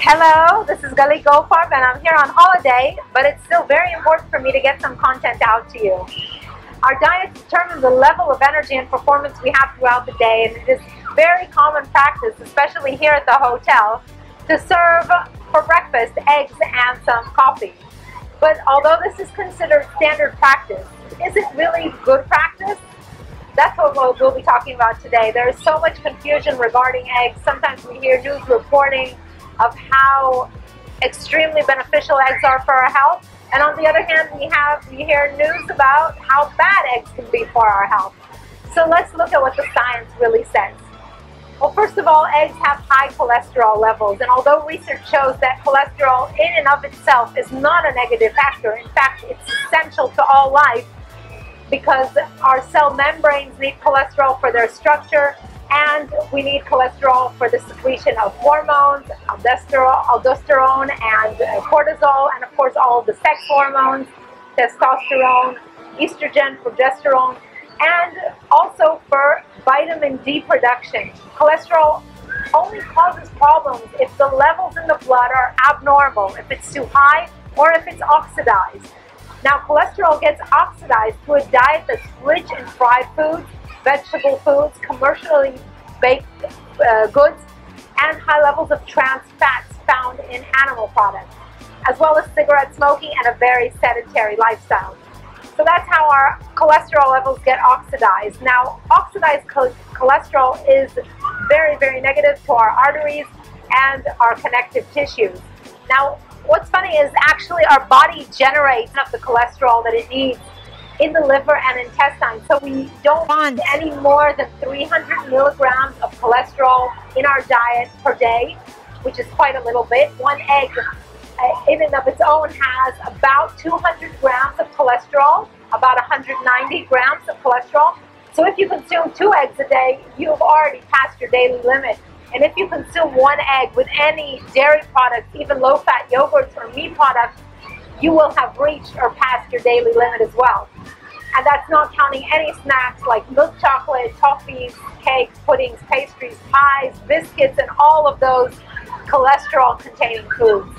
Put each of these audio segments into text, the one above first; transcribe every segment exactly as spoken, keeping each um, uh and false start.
Hello, this is Gali Gofarb and I'm here on holiday, but it's still very important for me to get some content out to you. Our diet determines the level of energy and performance we have throughout the day, and it is very common practice, especially here at the hotel, to serve for breakfast eggs and some coffee. But although this is considered standard practice, is it really good practice? That's what we'll, we'll be talking about today. There is so much confusion regarding eggs. Sometimes we hear news reporting of how extremely beneficial eggs are for our health, and on the other hand we have we hear news about how bad eggs can be for our health. So let's look at what the science really says. Well, first of all, eggs have high cholesterol levels, and although research shows that cholesterol in and of itself is not a negative factor, in fact it's essential to all life because our cell membranes need cholesterol for their structure, and we need cholesterol for the secretion of hormones, aldosterone, aldosterone and uh, cortisol, and of course all of the sex hormones, testosterone, estrogen, progesterone, and also for vitamin D production. Cholesterol only causes problems if the levels in the blood are abnormal, if it's too high, or if it's oxidized. Now, cholesterol gets oxidized through a diet that's rich in fried foods, vegetable foods, commercially baked uh, goods, and high levels of trans fats found in animal products, as well as cigarette smoking and a very sedentary lifestyle. So that's how our cholesterol levels get oxidized. Now, oxidized cholesterol is very, very negative to our arteries and our connective tissues. Now, what's funny is actually our body generates enough the cholesterol that it needs in the liver and intestine, so we don't want any more than three hundred milligrams of cholesterol in our diet per day, which is quite a little bit. One egg uh, in and of its own has about two hundred grams of cholesterol, about one hundred ninety grams of cholesterol. So if you consume two eggs a day, you've already passed your daily limit. And if you consume one egg with any dairy products, even low-fat yogurts or meat products, you will have reached or passed your daily limit as well. And that's not counting any snacks like milk chocolate, toffees, cakes, puddings, pastries, pies, biscuits, and all of those cholesterol-containing foods.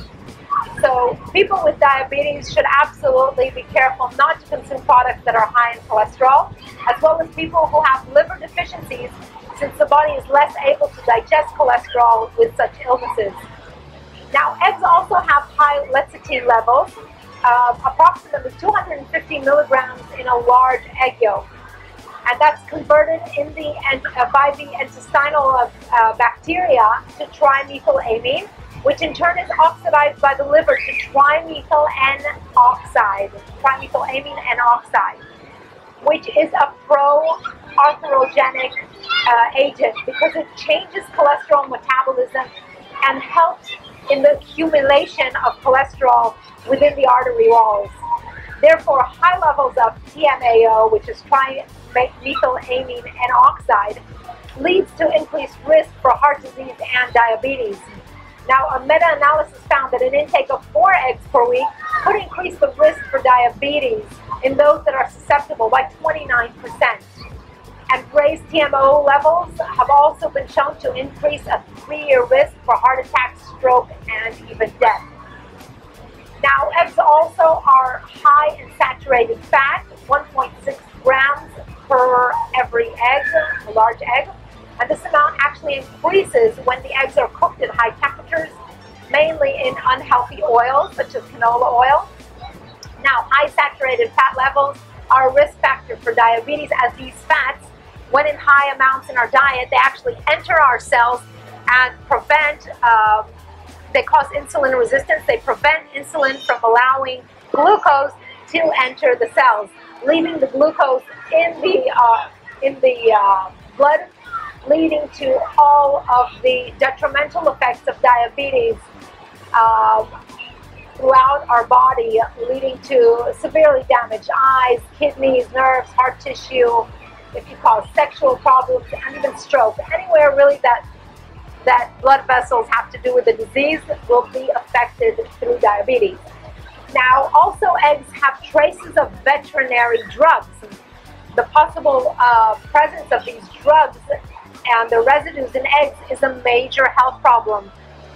So people with diabetes should absolutely be careful not to consume products that are high in cholesterol, as well as people who have liver deficiencies, since the body is less able to digest cholesterol with such illnesses. Now, eggs also have high lecithin levels, uh, approximately two hundred fifty milligrams in a large egg yolk. And that's converted in the, uh, by the intestinal uh, bacteria to trimethylamine, which in turn is oxidized by the liver to trimethyl N oxide, trimethylamine N oxide, which is a pro-atherogenic uh, agent because it changes cholesterol metabolism and helps in the accumulation of cholesterol within the artery walls. Therefore, high levels of T M A O, which is trimethylamine N oxide, leads to increased risk for heart disease and diabetes. Now, a meta-analysis found that an intake of four eggs per week could increase the risk for diabetes in those that are susceptible by twenty-nine percent. And raised T M A O levels have also been shown to increase a three-year risk for heart attack, stroke, and even death. Now, eggs also are high in saturated fat, one point six grams per every egg, a large egg. And this amount actually increases when the eggs are cooked at high temperatures, mainly in unhealthy oils, such as canola oil. Now, high saturated fat levels are a risk factor for diabetes, as these fats, when in high amounts in our diet, they actually enter our cells and prevent, uh, they cause insulin resistance. They prevent insulin from allowing glucose to enter the cells, leaving the glucose in the, uh, in the uh, blood, leading to all of the detrimental effects of diabetes uh, throughout our body, leading to severely damaged eyes, kidneys, nerves, heart tissue, if you cause sexual problems, and even stroke. Anywhere really that that blood vessels have to do with the disease will be affected through diabetes. Now, also eggs have traces of veterinary drugs. The possible uh, presence of these drugs and the residues in eggs is a major health problem.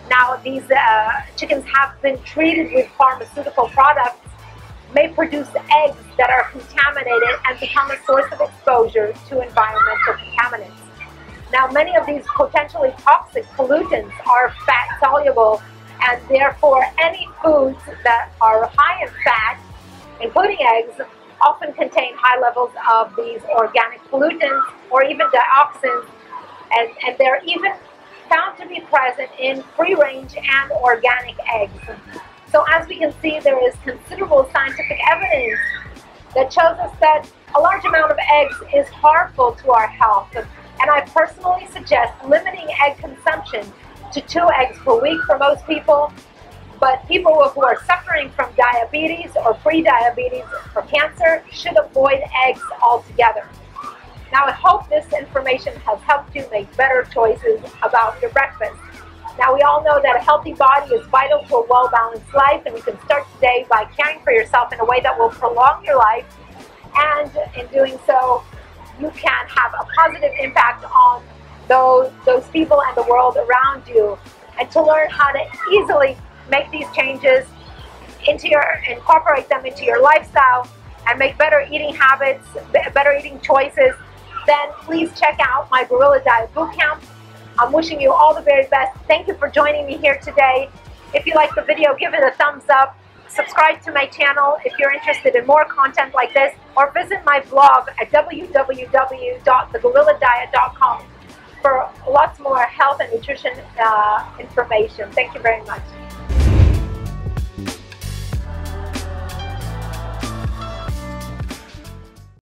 Now, these uh, chickens have been treated with pharmaceutical products, may produce eggs that are contaminated and become a source of exposure to environmental contaminants. Now, many of these potentially toxic pollutants are fat soluble, and therefore any foods that are high in fat, including eggs, often contain high levels of these organic pollutants or even dioxins, and, and they're even found to be present in free-range and organic eggs. So as we can see, there is considerable scientific evidence that shows us that a large amount of eggs is harmful to our health. And I personally suggest limiting egg consumption to two eggs per week for most people. But people who are suffering from diabetes or pre-diabetes or cancer should avoid eggs altogether. Now, I hope this information has helped you make better choices about your breakfast. Now, we all know that a healthy body is vital to a well-balanced life, and you can start today by caring for yourself in a way that will prolong your life. And in doing so, you can have a positive impact on those, those people and the world around you. And to learn how to easily make these changes into your, incorporate them into your lifestyle and make better eating habits, better eating choices, then please check out my Gorilla Diet Bootcamp. I'm wishing you all the very best. Thank you for joining me here today. If you like the video, give it a thumbs up. Subscribe to my channel if you're interested in more content like this, or visit my blog at w w w dot the gorilla diet dot com for lots more health and nutrition uh, information. Thank you very much.